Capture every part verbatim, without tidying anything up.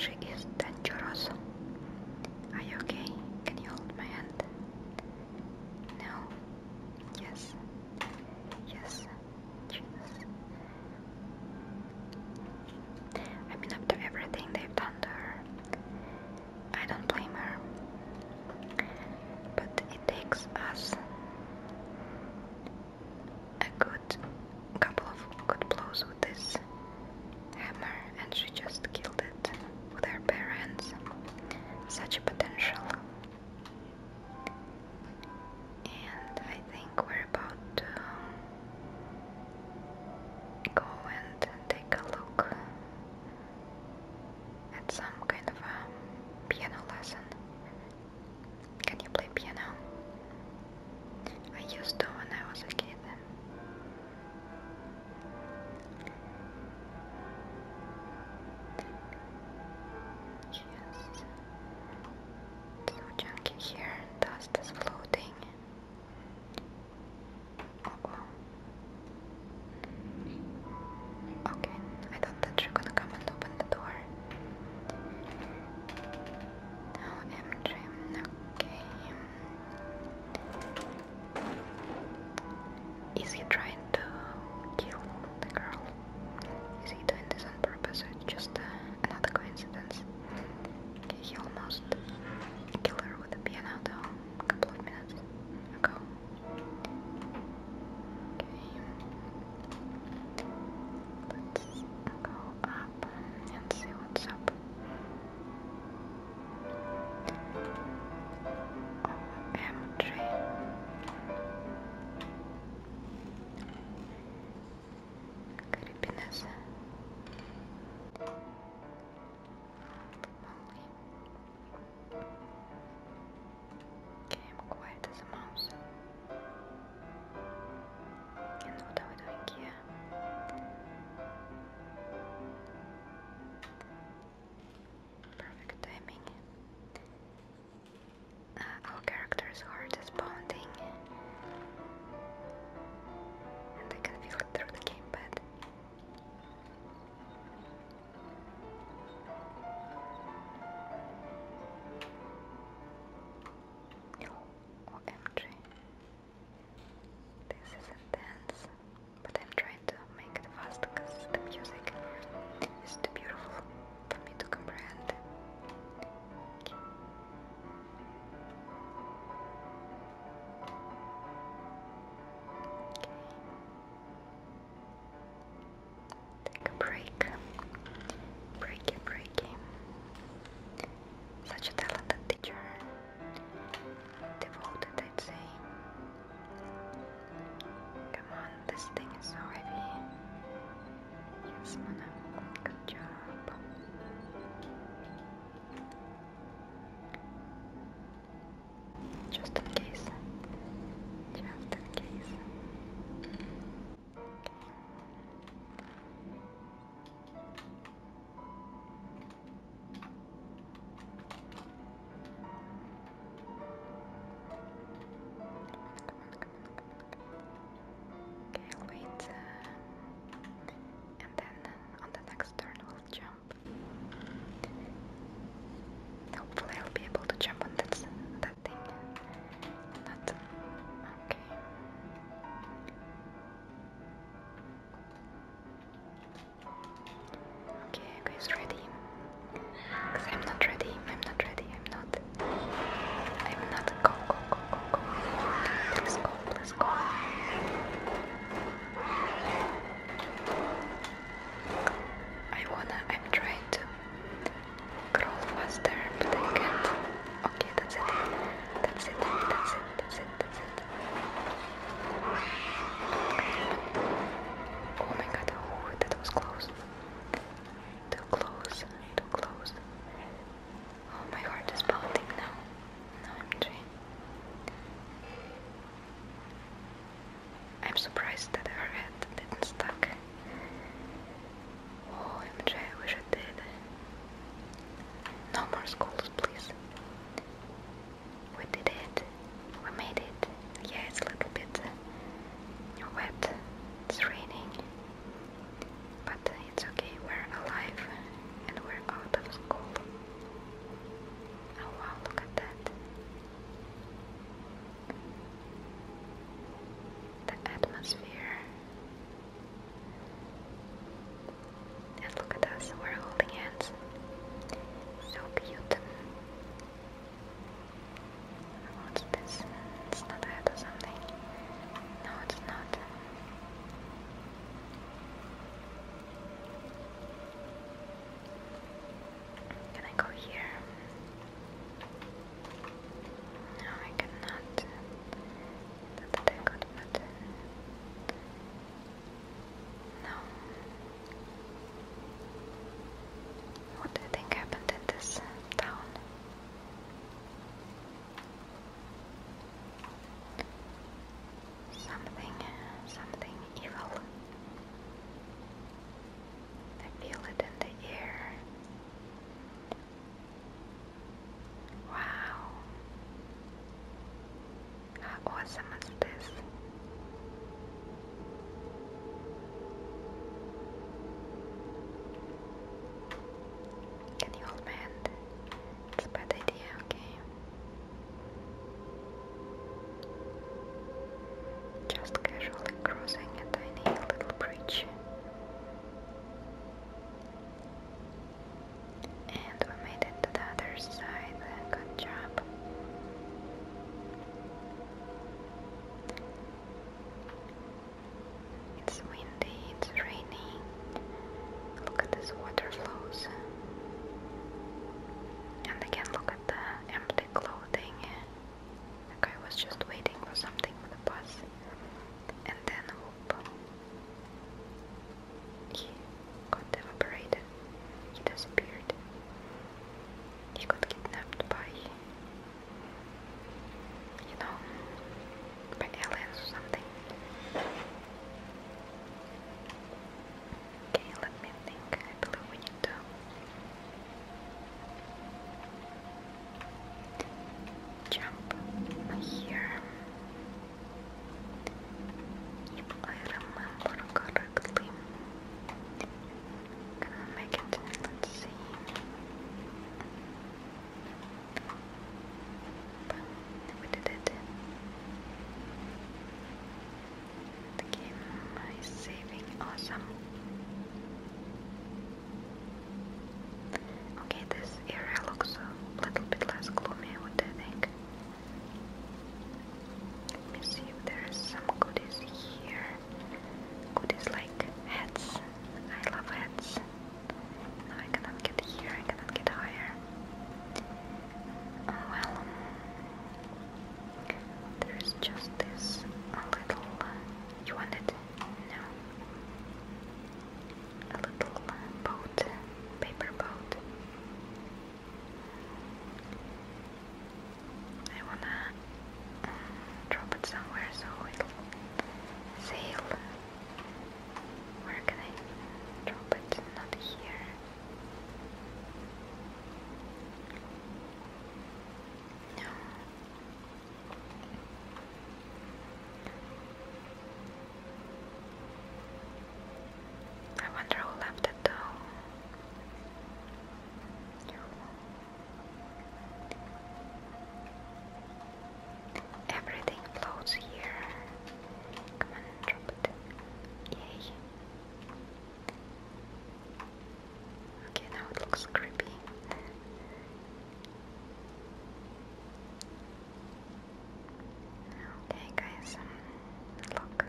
She is dangerous. Are you okay? Can you hold my hand? No. Yes. Yes. Jesus. I mean, after everything they've done to her, I don't blame her. But it takes us a good couple of good blows with this hammer, and she just killed it with her bare hands. Such a potential. And I think we're about to go and take a look at some kind of a piano lesson. Can you play piano? I used to when I was a kid. Yes. So junky here, dust is floating. Oh wow. Okay, I thought that you're gonna come and open the door. Oh, M J, okay. Is he trying to kill the girl? Is he doing this on purpose or it's just uh, another coincidence? Okay, he almost killed her with the piano though, a couple of minutes ago. Okay. Let's go up and see what's up. O M G. Creepiness. Okay, I'm quiet as a mouse. And what are we doing here? Perfect timing. Uh, our character's heart is pounding. And I can feel it through the gamepad. O M G. This is intense. But I'm trying to make it fast because the music is too beautiful for me to comprehend. Okay. Take a break. Breaky, breaky. Such a talented teacher. Devoted, I'd say. Come on, this thing is so heavy. Yes, Mana. Good job. Just in case. Just in case. Okay, I'll wait. Uh, and then on the next turn we'll jump. Hopefully I'll be able to jump on that, that thing. Not... Okay. Okay, you guys ready? Because I'm not ready, I'm not ready, I'm not. I'm not. Go, go, go, go, go. Please go, please go. I wanna, I'm trying to crawl faster, but I can't. Okay, that's it. That's it, that's it, that's it, that's it. Oh my god, oh, that was close. Too close, too close. Oh, my heart is pounding now. No, M G. I'm surprised that her head didn't stuck. Oh, M G, I wish it did. No more schools, please. We did it. We made it. Yeah, it's a little bit uh, wet. It's raining. But it's awesome. Okay, this area looks a little bit less gloomy, what do you think? Let me see if there is some goodies here. Goodies like hats. I love hats. No, I cannot get here, I cannot get higher. Oh well. There is just this little... You want it? No. A little boat. Paper boat. I wanna drop it somewhere so it'll sail. Where can I drop it? Not here. No. I wonder who left it though. Everything floats here. Come on, drop it. Yay. Okay, now it looks creepy. Okay, guys, um, look.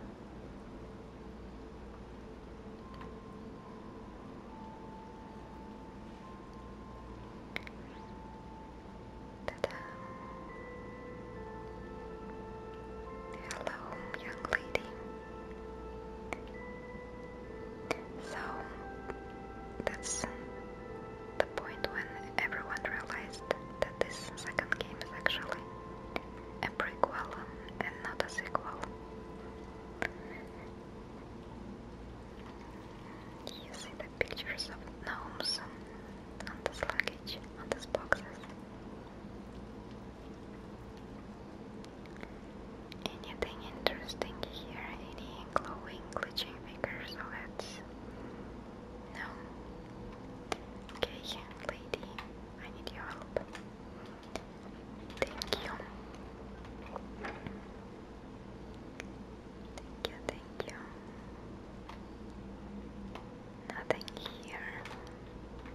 Ta-da. Hello, young lady. So, that's the point when everyone realized that this second game is actually a prequel and not a sequel. You see the pictures of gnomes on this luggage, on these boxes. Anything interesting here? Any glowing, glitching figures or heads? No. Okay, lady, I need your help. Thank you. Thank you, thank you. Nothing here.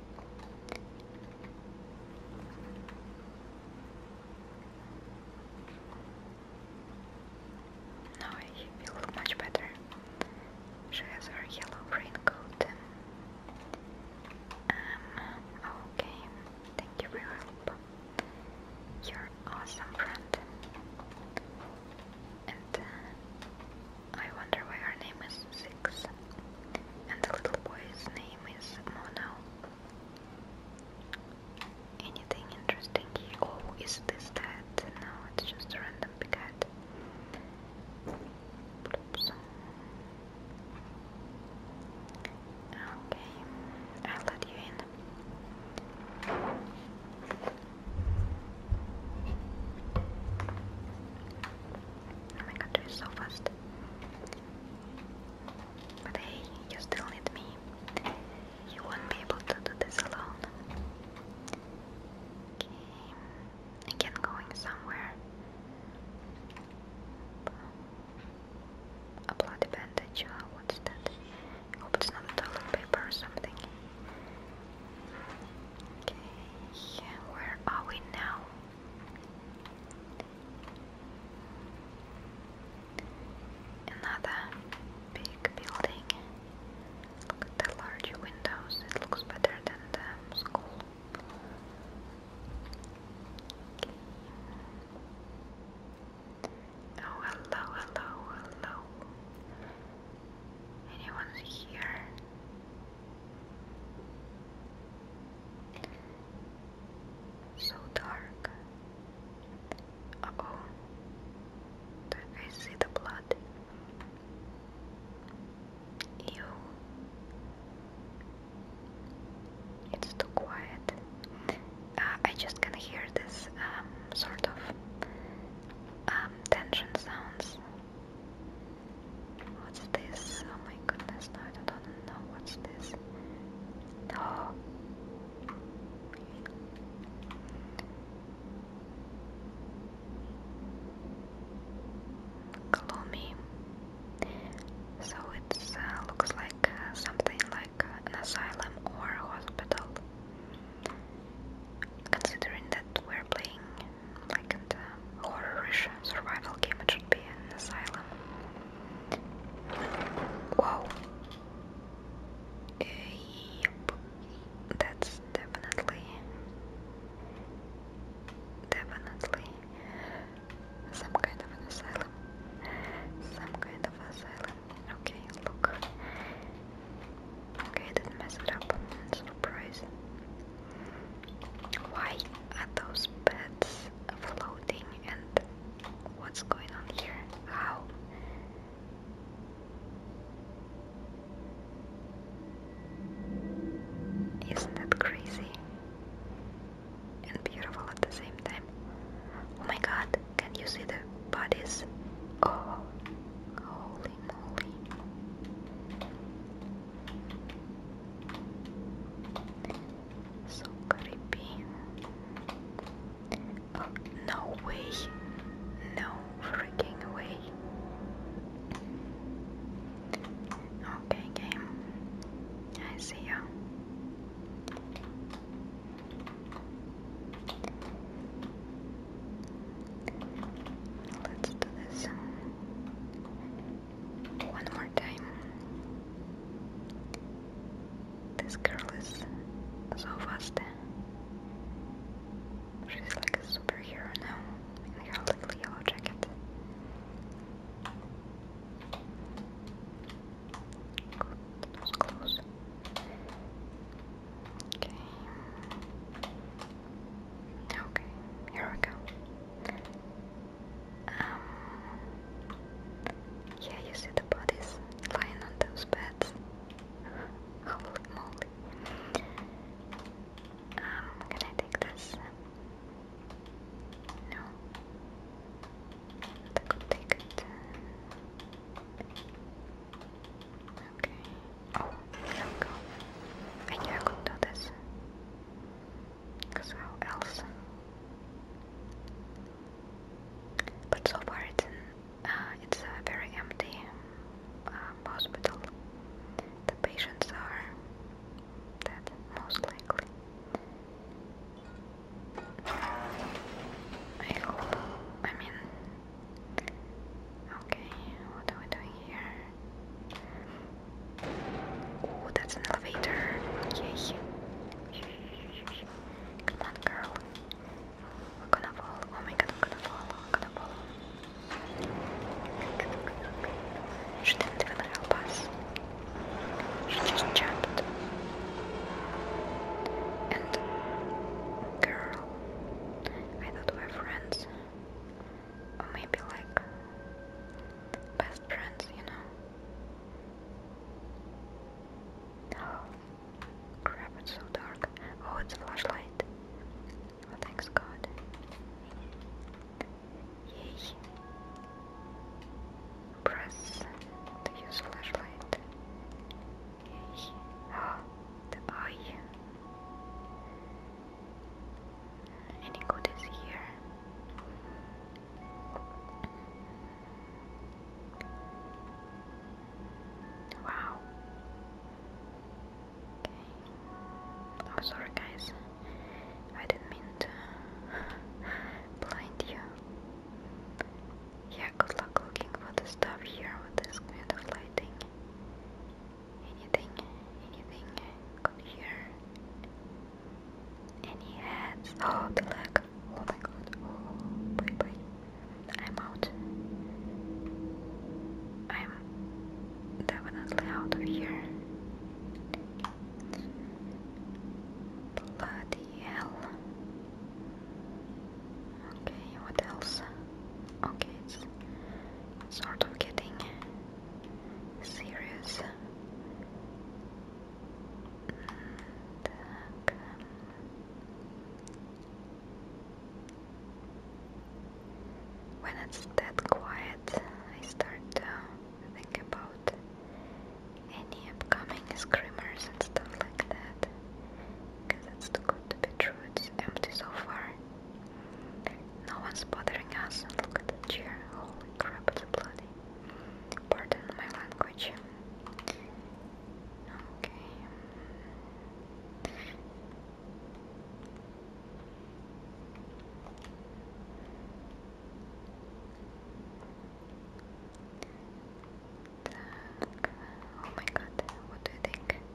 it's an elevator. Yay. Come on, girl. We're gonna fall. Oh my god, we're gonna fall. We're gonna fall. She didn't even help us. She just jumped. And, girl, I thought we were friends. Or maybe like best friends, you know. Oh, crap, it's so dark. Oh, it's a flashlight. Oh, thanks God. Yay. Press to use flashlight. Yay. Oh, the eye. Any goodies here? Wow. Okay. Oh, sorry guys. I didn't mean to blind you. Yeah, good luck looking for the stuff here with this kind of lighting. Anything, anything good here? Any heads? Oh, the leg. Oh my god. Oh, bye bye. I'm out. I'm definitely out of here. Bloody hell. Okay, what else? Okay, it's sort of getting serious. Так. When it's that quiet, I start to think about any upcoming screamers and stuff like that. Because it's too good to be true, it's empty so far. No one's bothering us. Look at the chair. Holy crap, it's bloody. Pardon my language. Okay. Так. Oh my god, what do you think?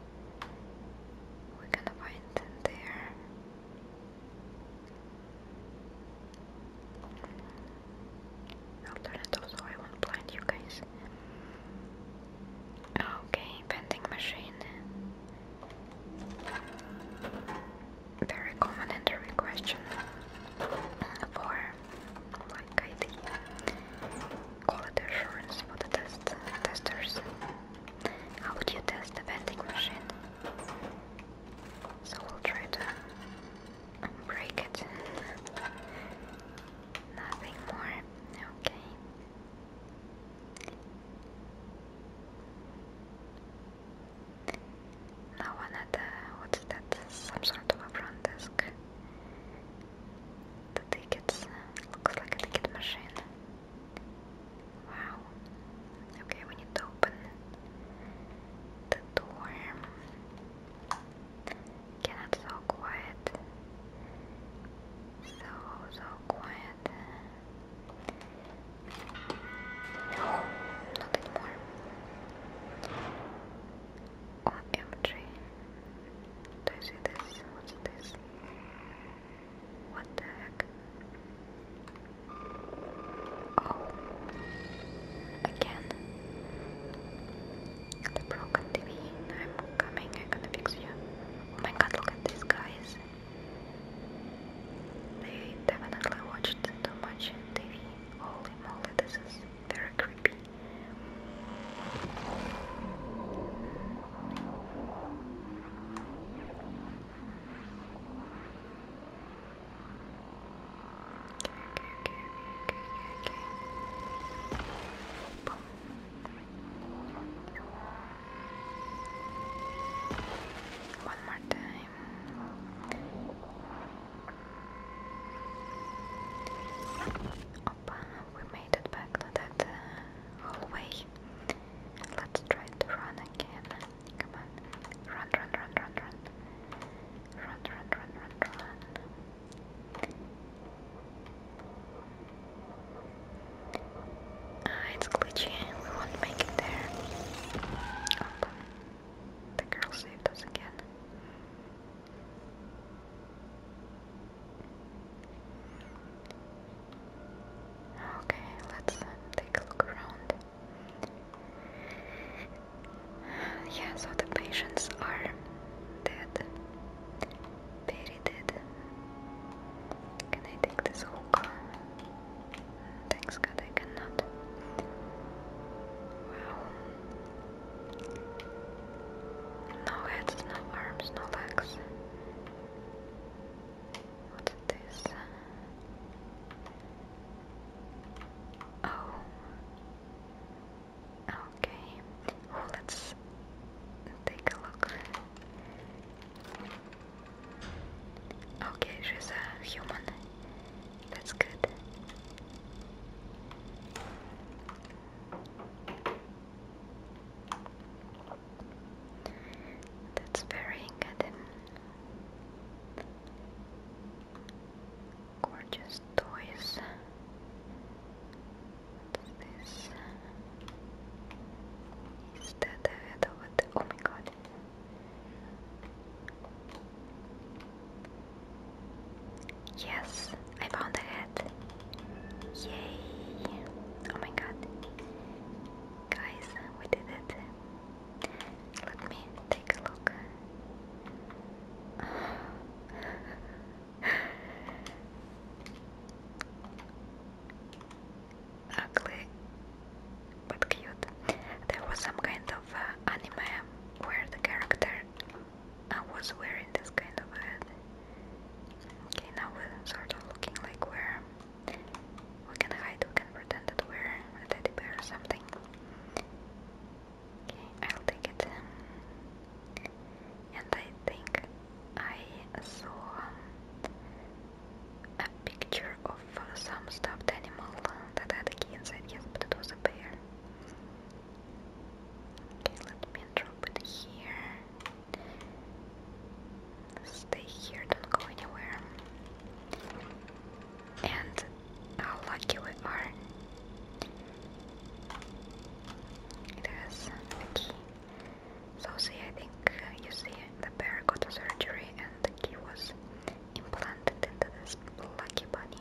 see, I think uh, you see the bear got a surgery and the key was implanted into this lucky bunny.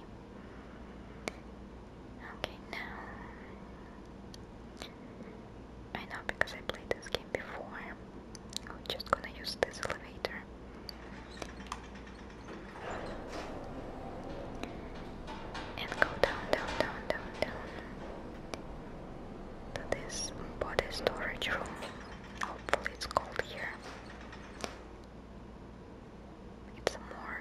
Okay, now I know because I played this game before. I'm just gonna use this elevator. And go down, down, down, down, down to this body storage room. Hopefully it's cold here. It's more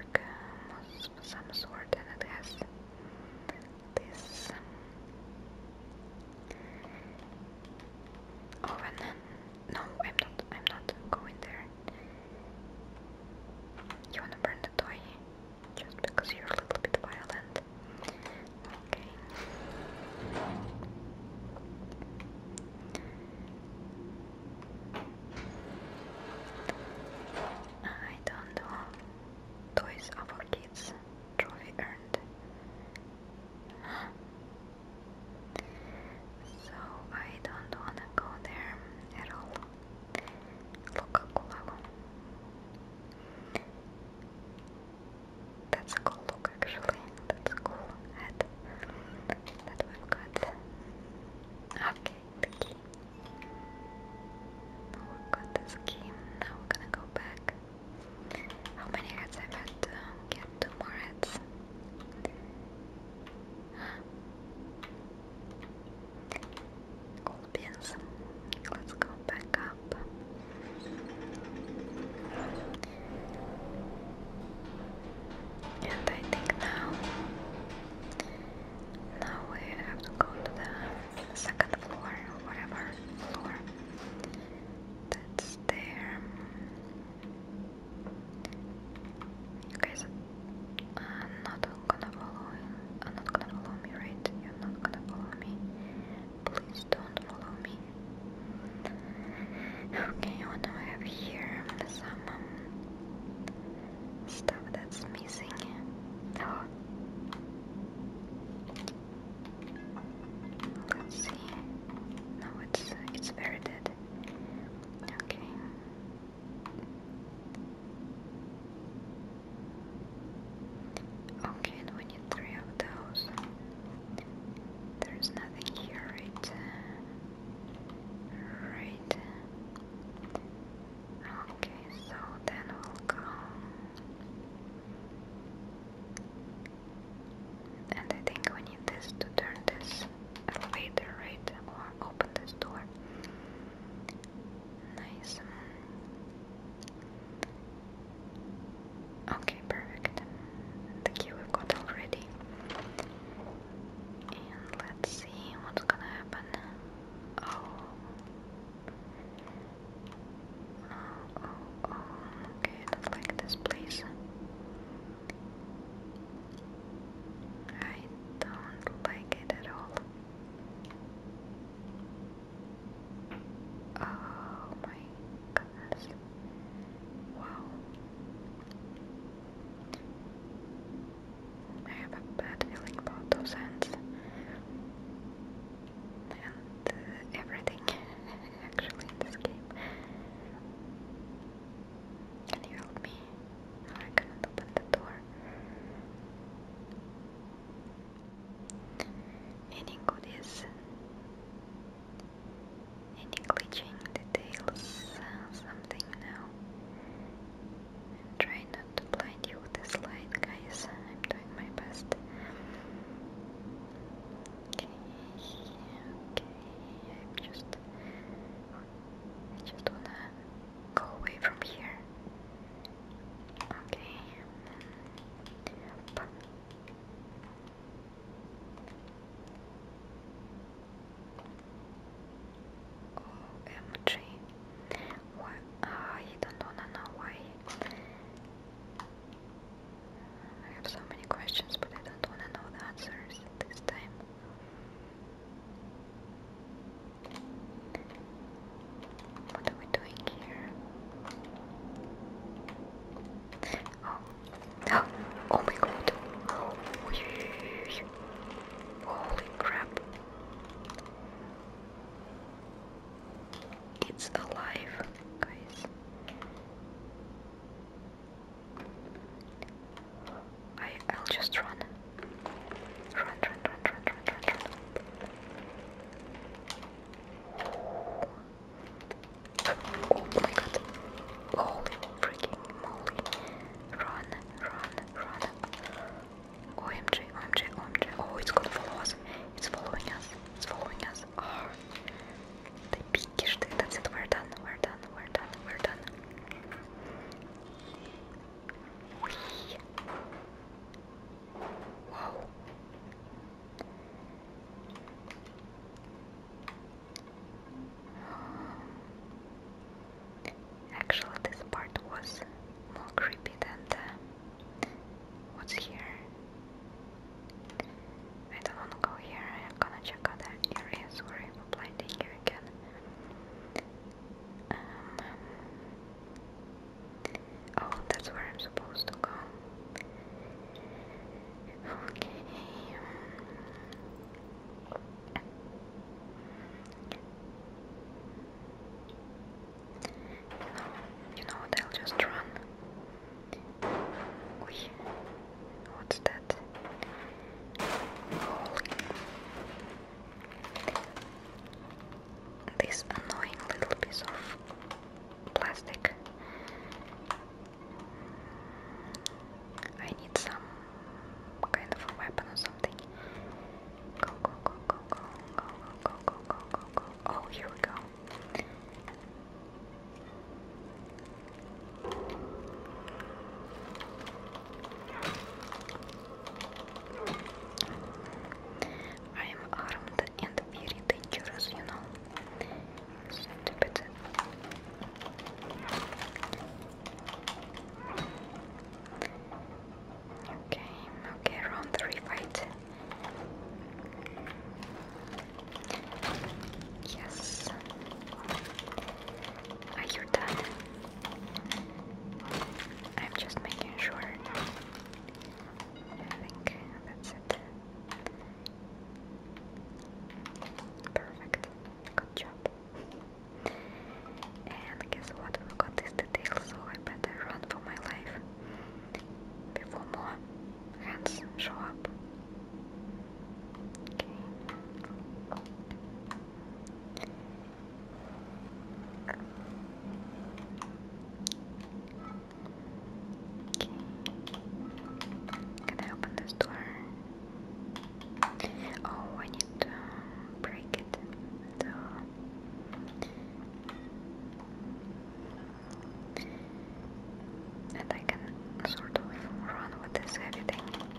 is everything.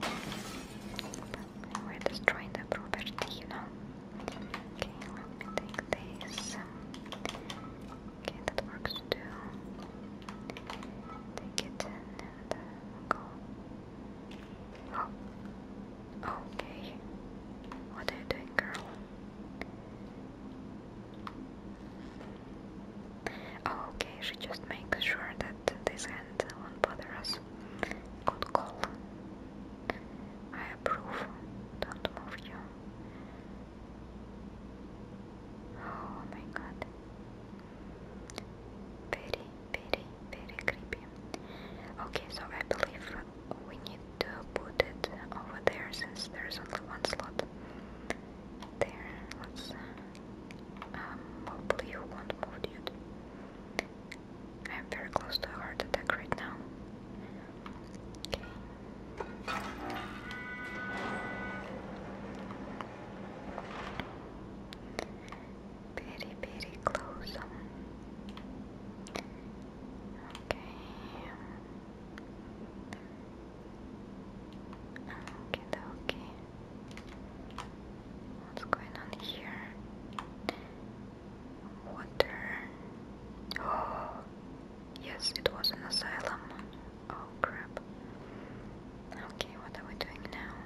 We're destroying the property, you know. Okay, let me take this. Okay, that works too. Take it and go. Oh. Okay. What are you doing, girl? Oh, okay, she just makes sure that this hand won't bother us. Good call. I approve. Don't move you. Oh my god. Very, very, very creepy. Okay, so I believe we need to put it over there since there's only one slot. There, let's... Um, hopefully you won't move, dude. I'm very close to a heart attack right now. Okay. Very, very close. Okay. Okay, okay. What's going on here? Water. Oh, yes, it was an asylum. Oh, crap. Okay, what are we doing now?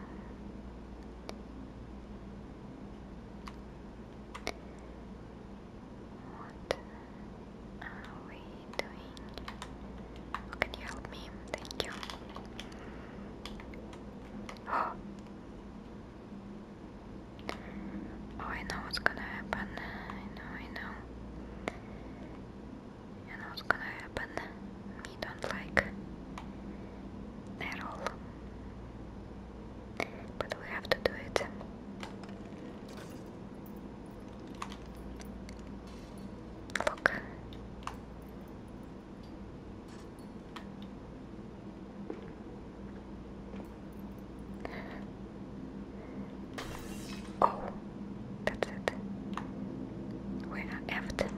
What are we doing? Can you help me? Thank you. Oh. Oh, I know what's gonna happen. I know, I know. I know what's gonna happen. Me don't like at all. But we have to do it. Look. Oh, that's it. We are effed.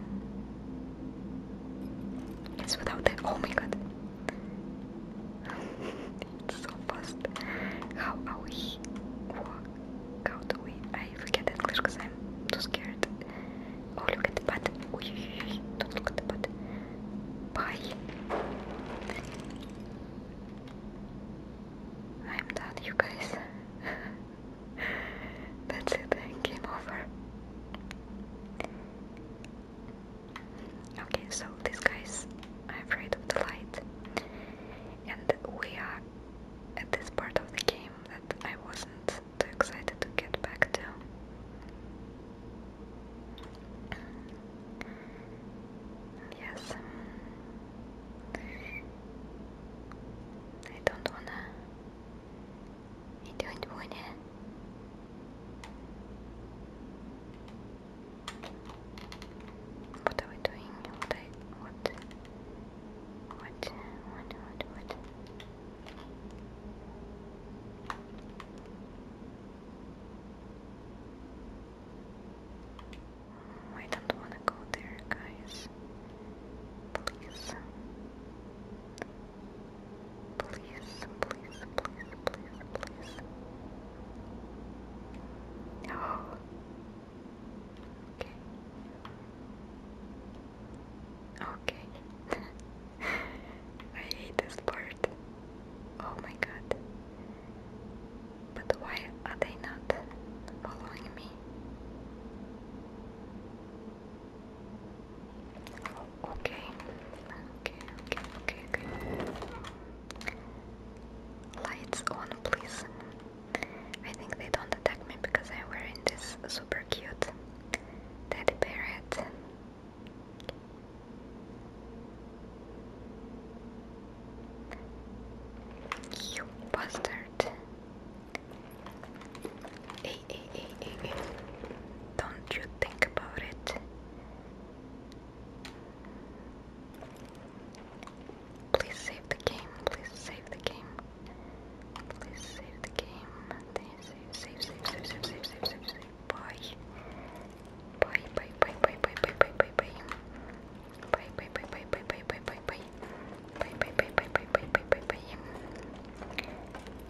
It's without it. Oh my god. It's so fast. How are we? How do we? I forget English because I'm too scared. Oh, look at the butt. Oy, oy, oy. Don't look at the butt. Bye. I'm done, you guys. That's it. Game over. Okay, so these guys are afraid of the light. And we are at this part of the game that I wasn't too excited to get back to. Yes. I don't wanna... I don't wanna... What are we doing? What I... What? What? What? What? What? I don't wanna go there, guys. Please. Please, please, please, please, please. Oh. Okay. Okay. I hate this part. Oh my god. But why are they not following me? Oh, okay. Okay, okay, okay, okay. Lights on, please. I think they don't attack me because I'm wearing this super cute teddy bear hat. You bastard. Hey, hey, hey, hey, hey. Don't you think about it. Please save the game. Please save the game. Please save the game. Save, save, save, save, save, save, save, save, save. Bye. Bye, bye, bye, bye, bye, bye, bye, bye, bye. Bye, bye, bye, bye, bye, bye, bye, bye, bye. Bye, bye, bye, bye, bye, bye, bye, bye, bye.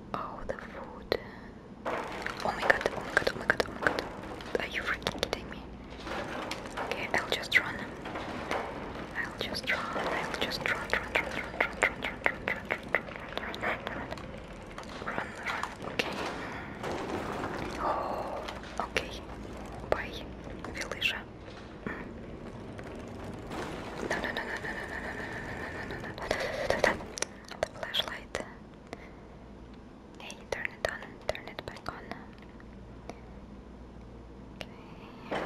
Oh, the food. Oh my god, oh my god, oh my god, oh my god. Are you freaking kidding me? Okay, I'll just run. I'll just run, I'll just run, run, run, run, run, run, run, run, run, run, run, run, run, run, run, okay. Oh, okay. Bye, Felicia. No, no, no, no, no, no, no, no, no, no, no, no, no, no, the flashlight. Hey, turn it on, turn it back on. Okay.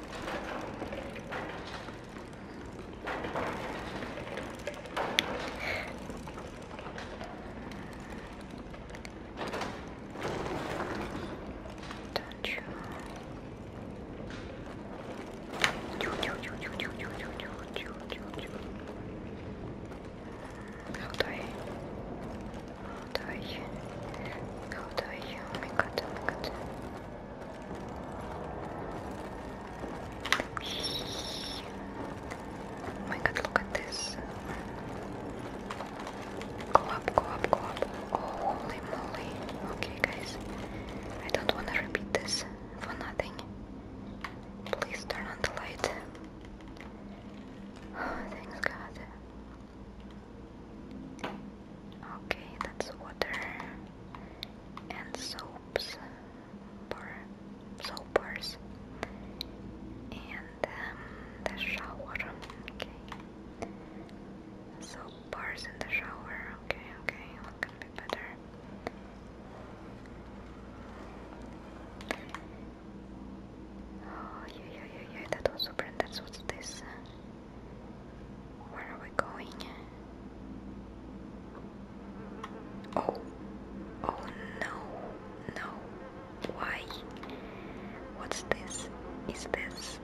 Don't you? Choo, choo, choo, choo, choo, choo, choo, choo, choo, choo. How do I? How do I? How do I? Oh my god, oh my god. Oh my god, look at this. Go up, go up, go up. Oh, holy moly. Okay, guys. I don't want to repeat this for nothing. Please turn on the light. Oh, thanks God. Okay, that's water and soaps. Bar, soap bars. And um, the shower. Okay. Soap bars in the shower. Okay, okay. What can be better? Oh, yeah, yeah, yeah, yeah. That was super. And that's what's this. Where are we going? Oh, oh no, no. Why? What's this? Is this?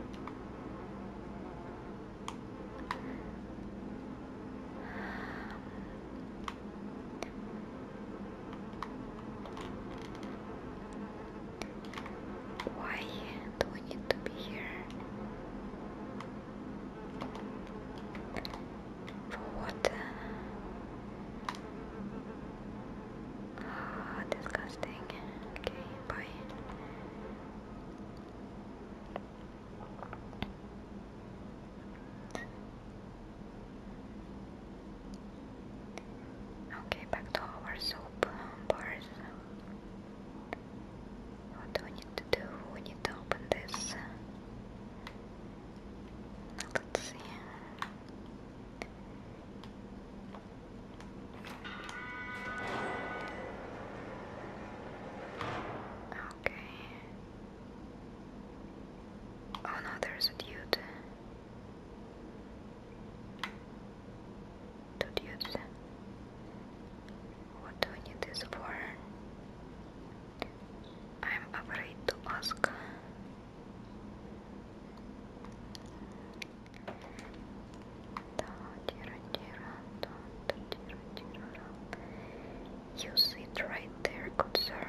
Why do we need to be here? For what? Ah, disgusting. Okay, bye. Okay, back to our soap bars. What do we need to do? We need to open this. Let's see. Okay. Oh no, there's a dude. Two dudes. What do we need this for? I'm afraid to ask. You sit right there, good sir.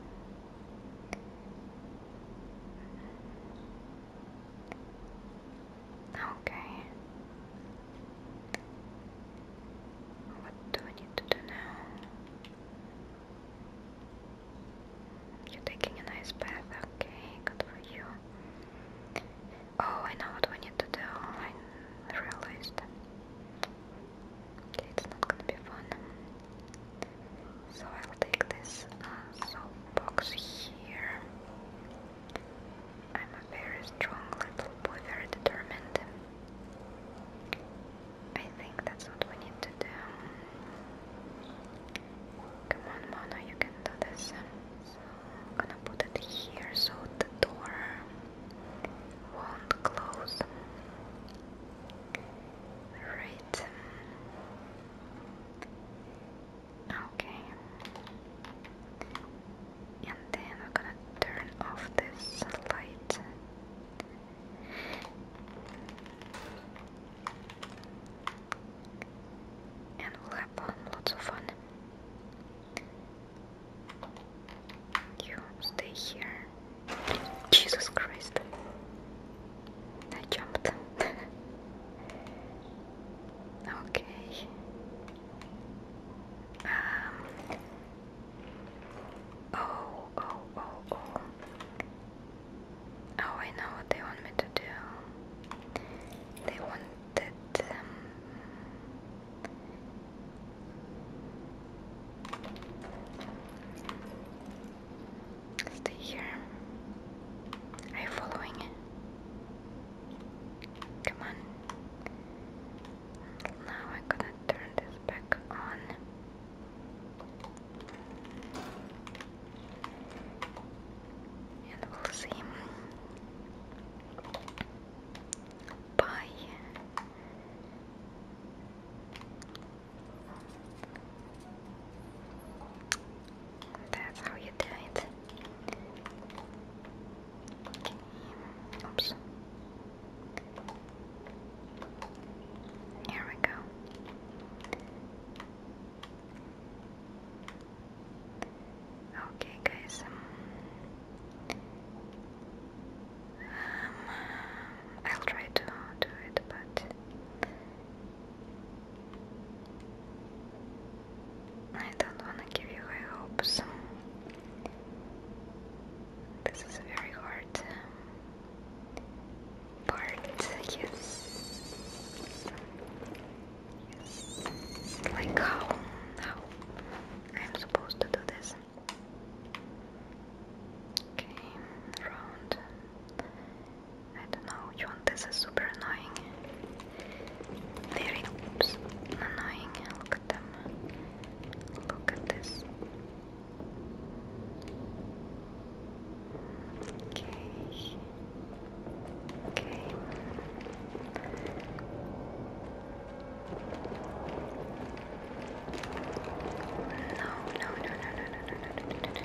Okay. What do I need to do now? You're taking a nice bath, okay, good for you. Oh, I know what we need to do. I realized. Okay, it's not gonna be fun. So I'll take this uh, soap box here. I'm a very strong little boy, very determined. I think that's what we need to do. Come on, Mona, you can do this. So I'm gonna put it here so the door won't close. Right. Okay. And then Oops. This is a very hard part. Yes. Yes. Like how? How? I'm supposed to do this. Okay, round. I don't know which one. This is super annoying. Very oops, annoying. Look at them. Look at this. Okay. Okay. No, no, no, no, no, no, no, no, no, no, no.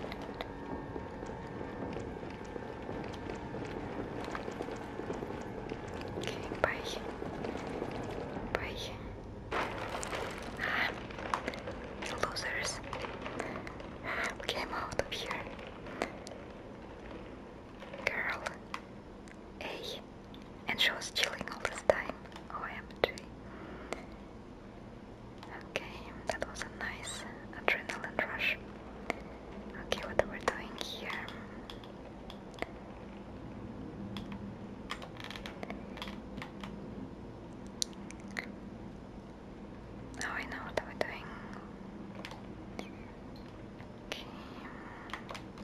Okay, bye. Bye. Ah, losers. Came out of here. Girl. Hey. And she was chilling all this time. O M G. Okay, that was a nice adrenaline rush. Okay, what are we doing here? Now I know what we're doing. Okay.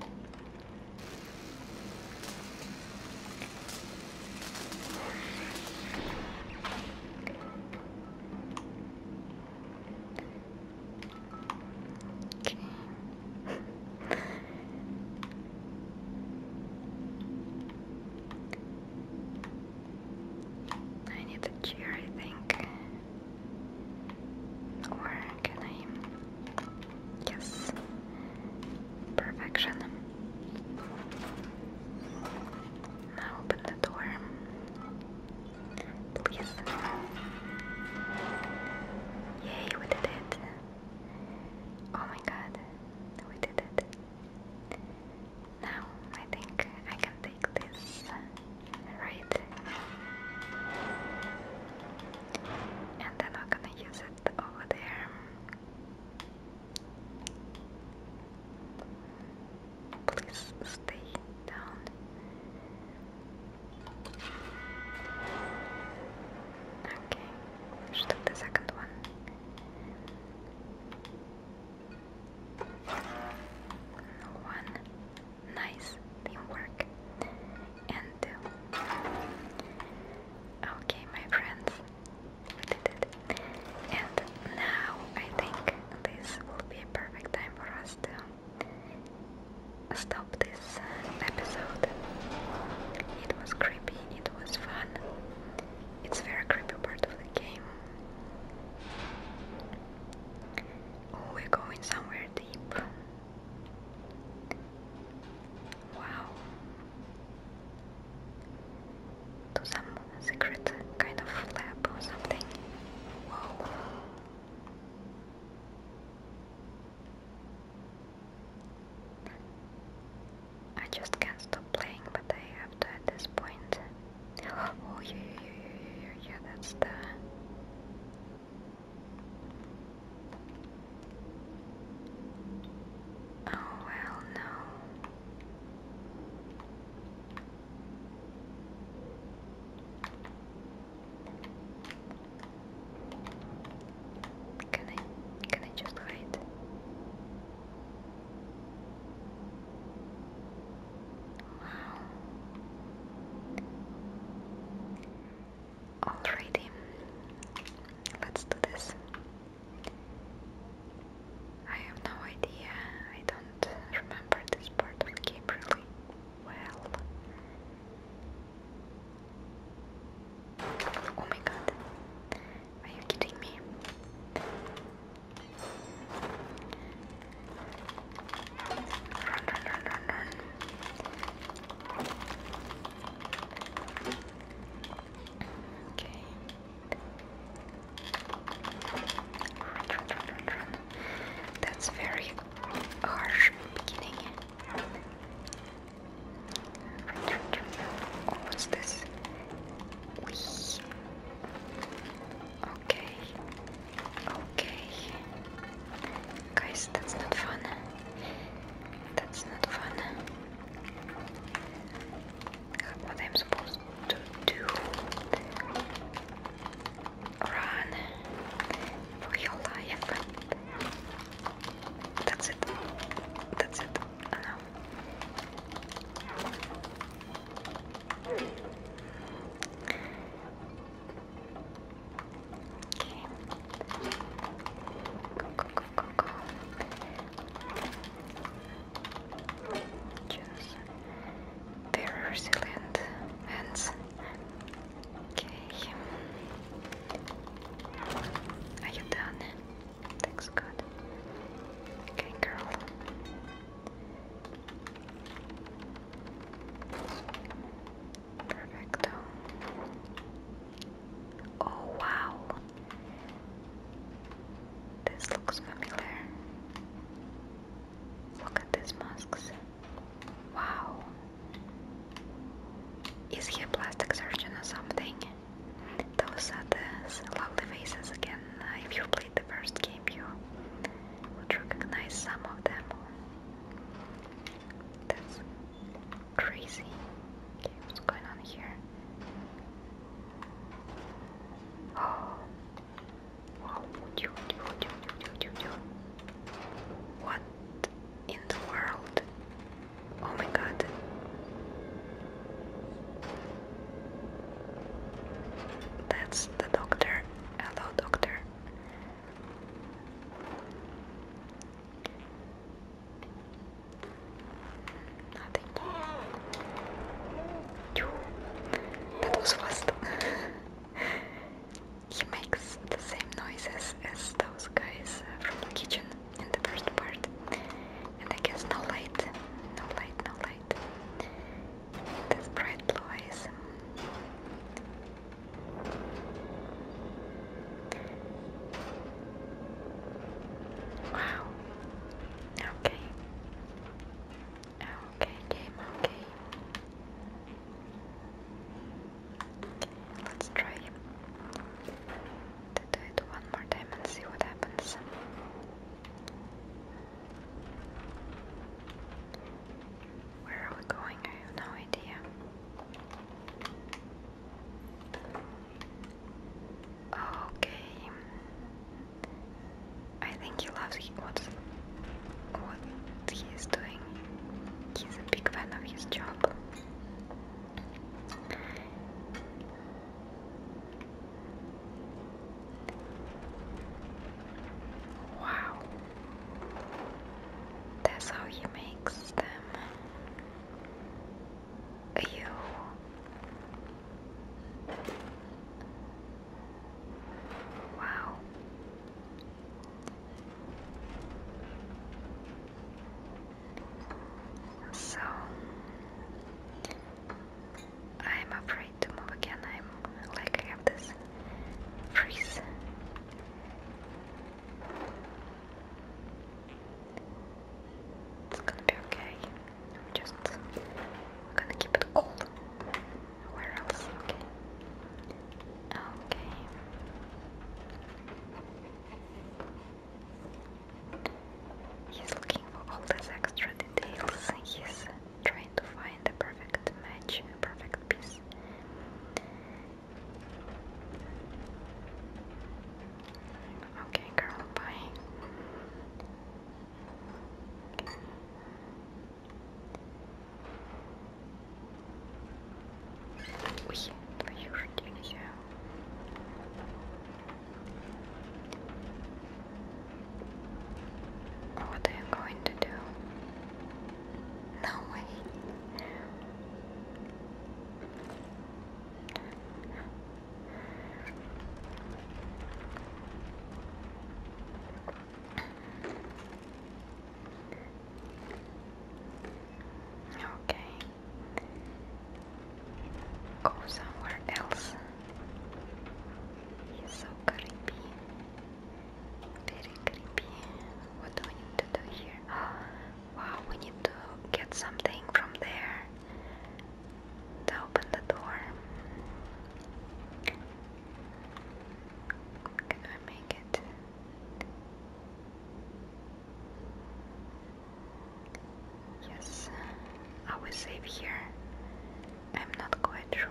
save here? I'm not quite sure.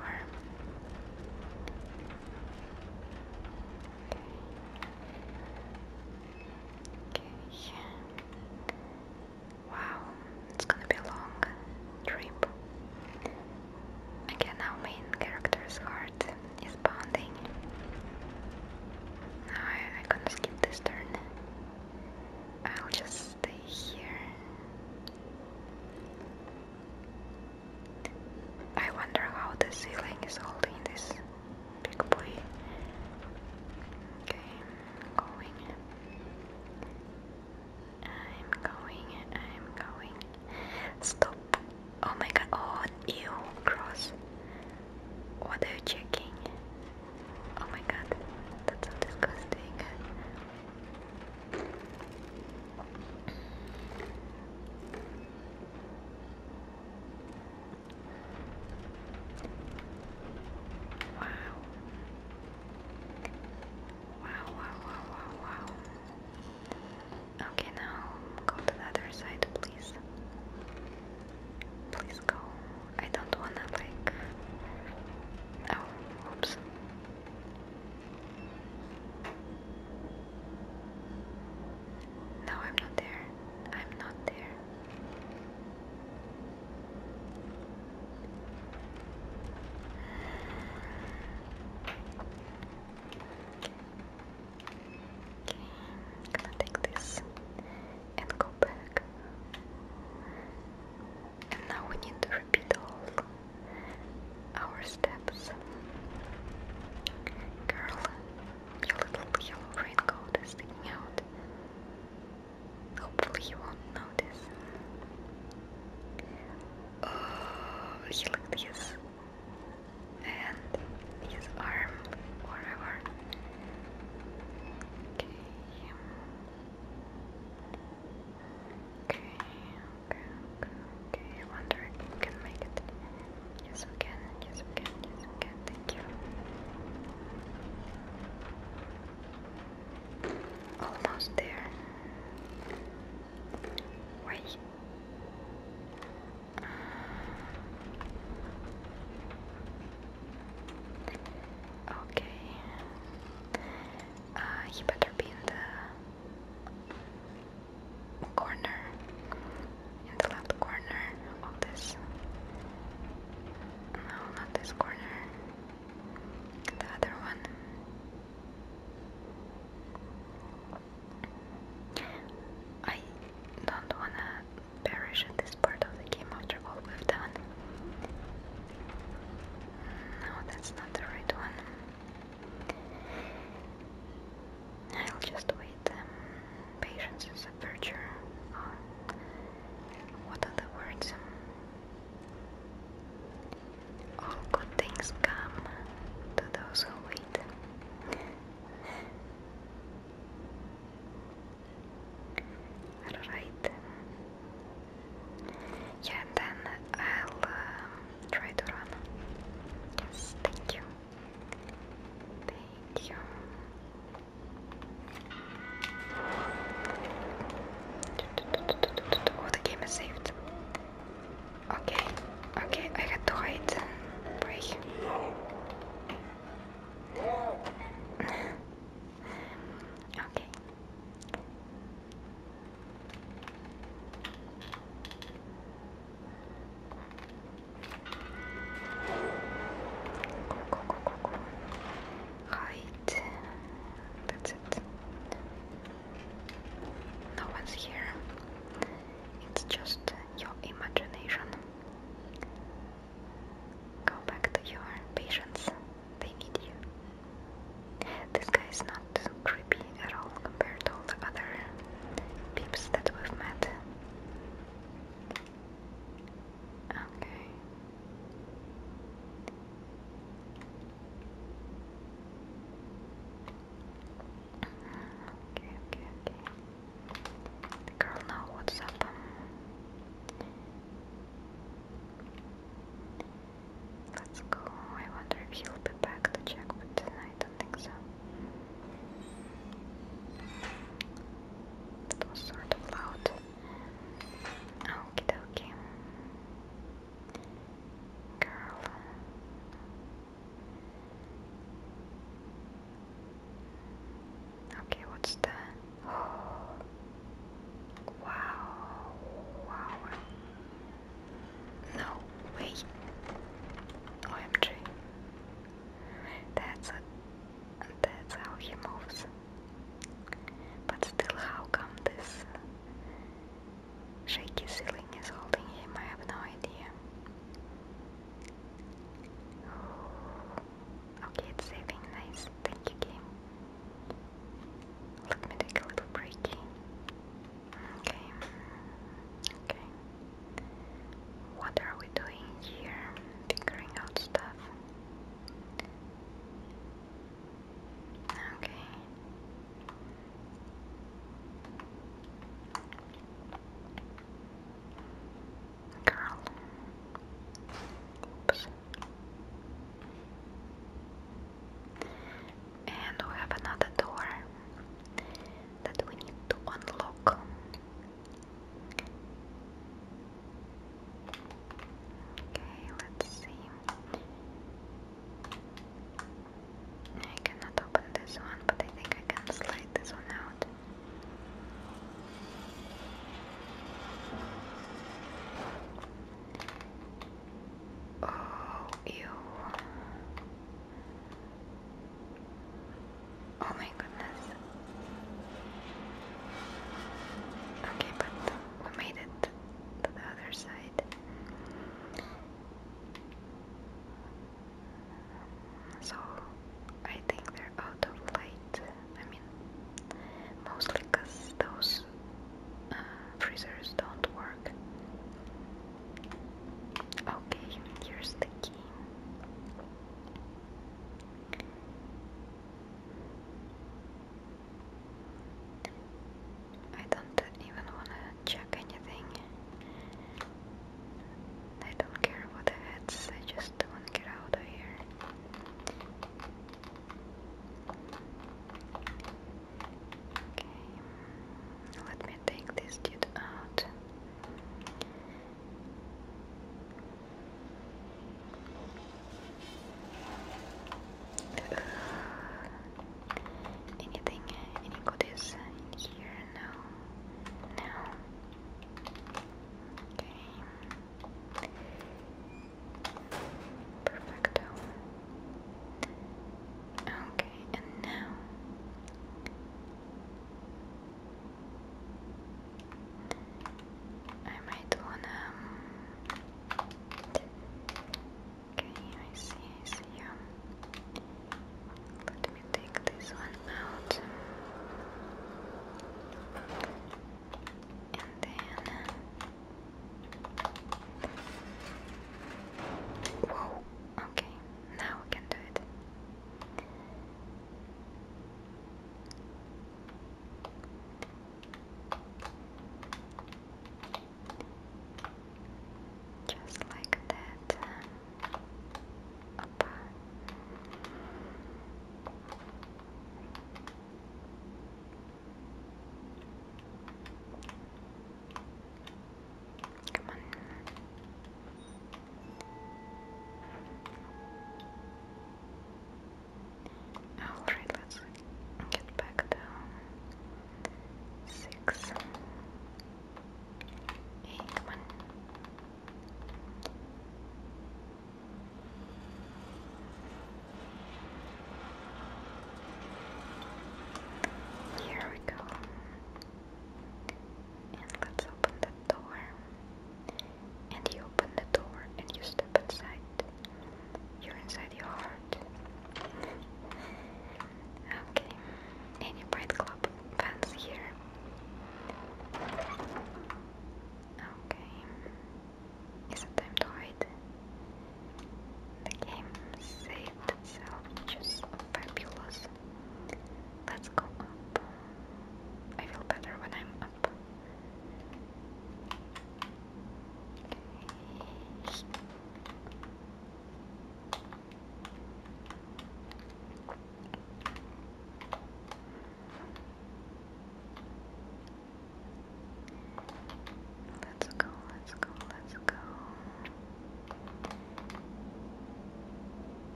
Okay. Wow, it's gonna be a long trip. Again, our main character's heart is pounding. No, I, I'm gonna skip this turn. I'll just stay here. I wonder how the ceiling is holding this big boy. Okay, I'm going. I'm going, I'm going. Stop. Oh my god, oh, ew, gross. What are you checking? Oh my god, that's so disgusting.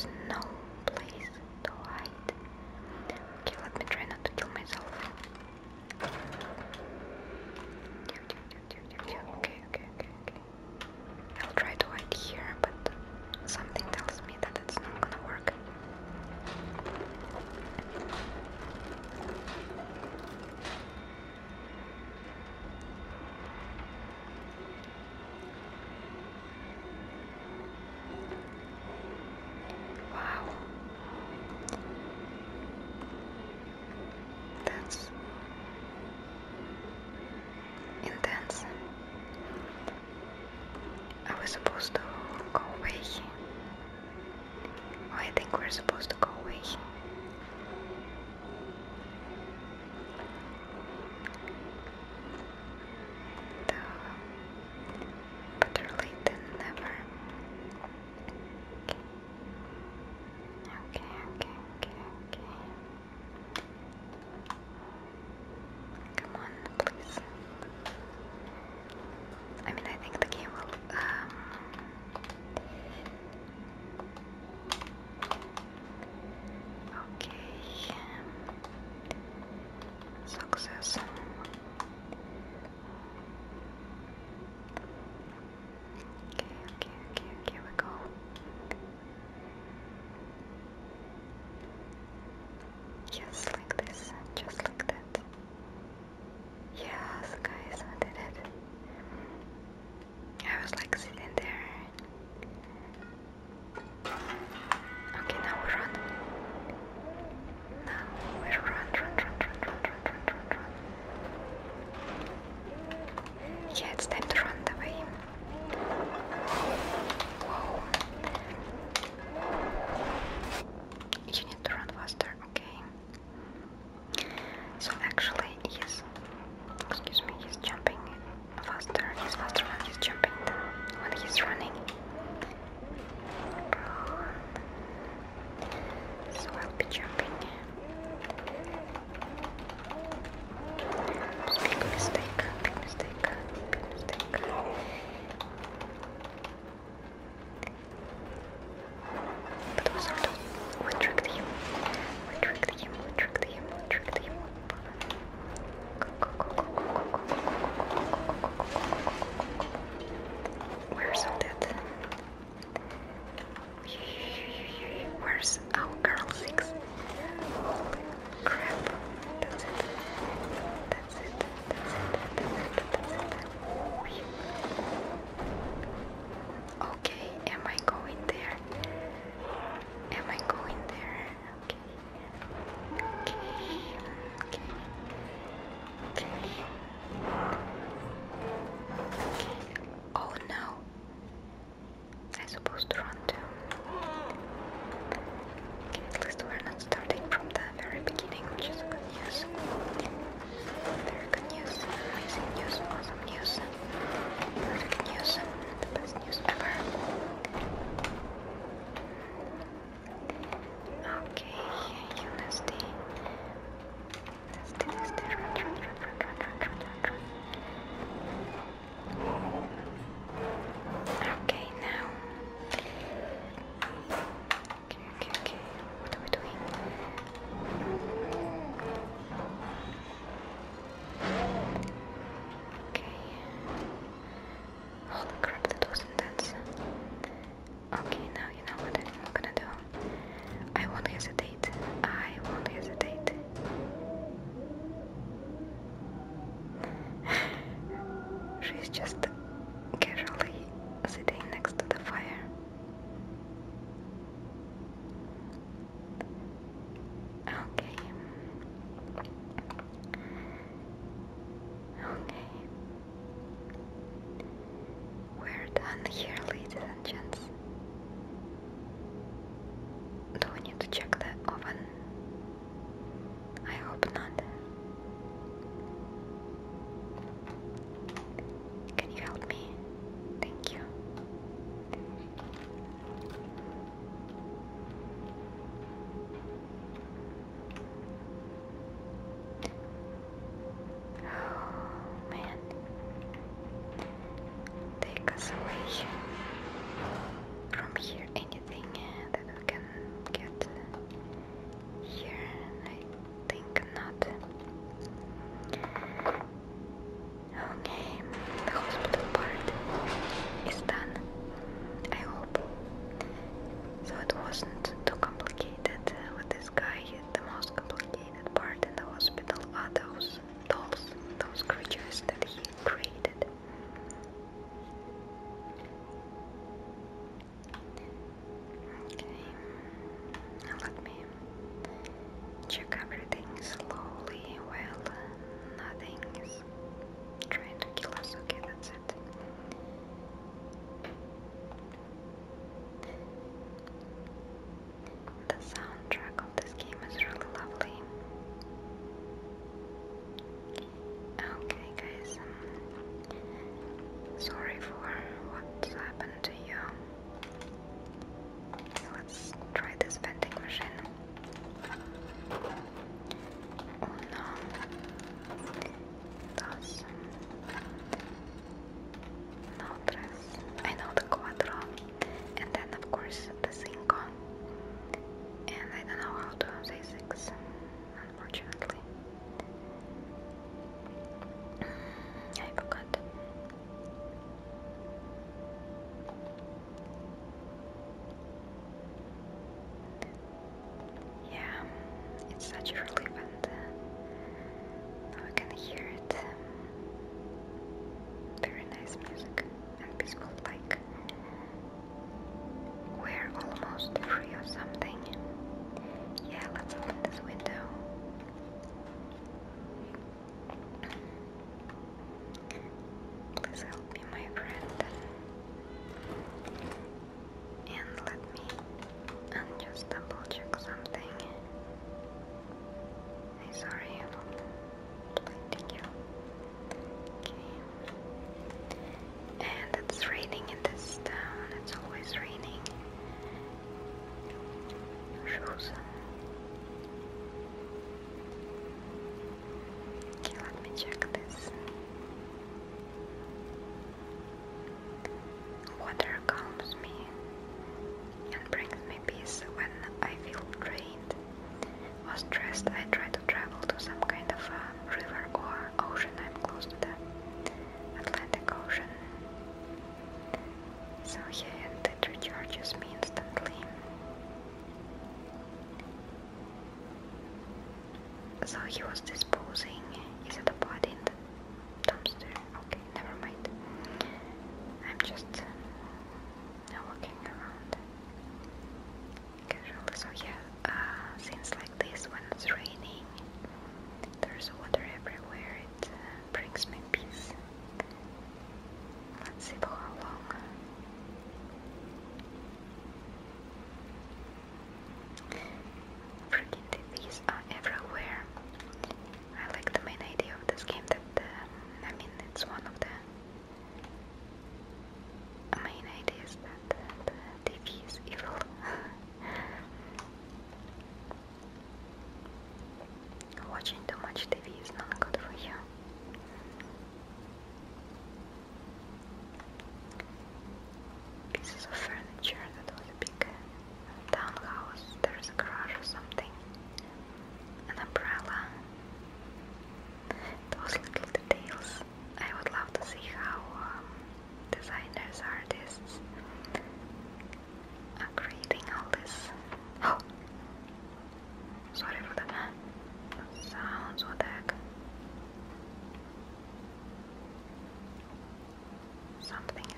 is no place to hide. Okay, let me try not to kill myself. Okay, okay, okay, okay. I'll try to hide here, but something tells me that it's not gonna work. Wow. That's intense. Are we supposed to go away? Oh, I think we're supposed to go away. The better late than never. Okay, okay, okay, okay. Come on, please. I mean, I think the game will, um... okay. Success. Okay, okay, okay, okay, we go. Yes, like this, just like that. Yes, guys, I did it. I was like sitting there. Okay, now we run. Now we run, run, run, run, run, run, run, run, run. Yeah, it's time to run the way. Whoa. You need to run faster, okay. So actually, he's, excuse me, he's jumping faster. He's faster when he's jumping than when he's running. So I'll be jumping. Big mistake, big mistake, big mistake. But also, we tricked him. We tricked him, we tricked him, we tricked him. Go, go, go, go, go, go, go, go, go, go, go, go. We're so dead. Where's our girl six? Holy crap. That's it. That's it. That's it. That's it. That's it. Okay, am I going there? Am I going there? Okay. Okay. Okay. Okay. Oh no. I'm supposed to run too. Okay, at least we're not starting from the very beginning, which is good news. Very good news, amazing news, awesome news, perfect news, the best news ever. Okay, you nasty. Nasty, nasty, run, run, run, run, run, run, run, run, run. Okay, now. Okay, okay, okay. What are we doing? Okay. Holy crap, that was intense. Okay, now you know what I'm gonna do. I won't hesitate. I won't hesitate. She's just casually sitting next to the fire. Okay. Okay. We're done here, ladies and gents. Do we need to check the oven? I hope not. Can you help me? Thank you. Oh man. Take us away from here. Anything that we can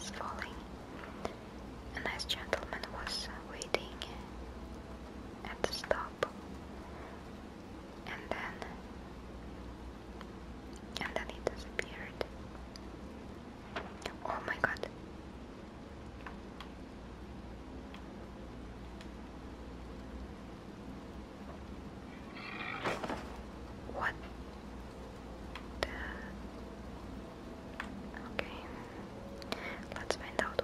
was falling. A nice gentleman was waiting at the stop, and then and then he disappeared. Oh my god. What the... Okay, let's find out.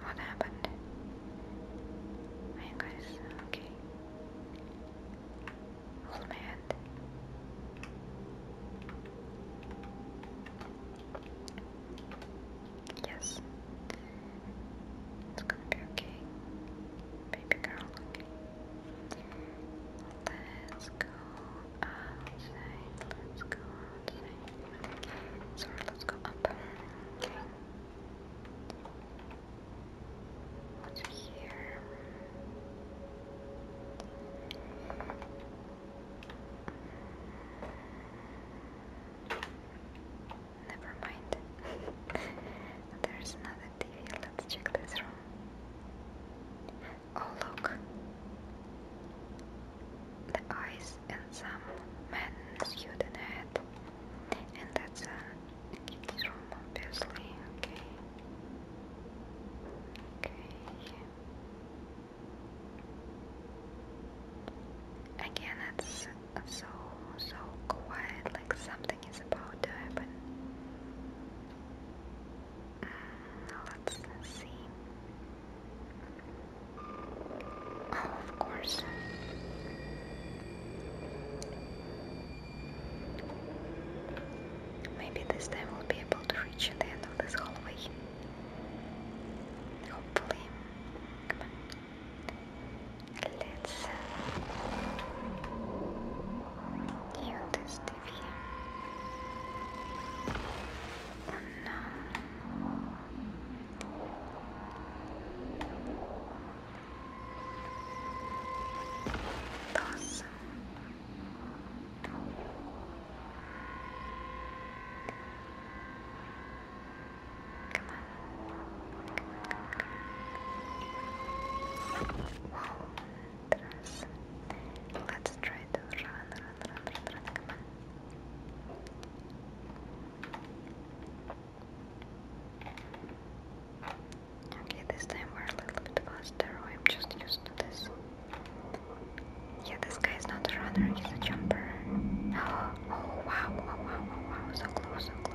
what happened? Hey guys, okay. Hold my hand. Yes. It's gonna be okay. Baby girl, okay. Let's go outside. Let's go outside. Sorry, let's go up. Okay. What's here? Never mind. There's another T V. Let's check this room. Oh, look. The eyes in some man's suit and hat. And that's a kid's room, obviously. Okay. Okay. Again, it's so, so quiet, like something is about to happen. Let's see. Oh, of course. Maybe this time we'll be able to reach the end of this hallway. Hopefully. Come on. Let's view this T V. Oh no. Awesome. Come on. Wow. There's... Let's try to run, run, run, run, run. Come on. Okay, this time we're a little bit faster. I'm just used to this. Yeah, this guy is not a runner, he's a jumper. Oh, wow, wow, wow, wow, wow, so close, so close.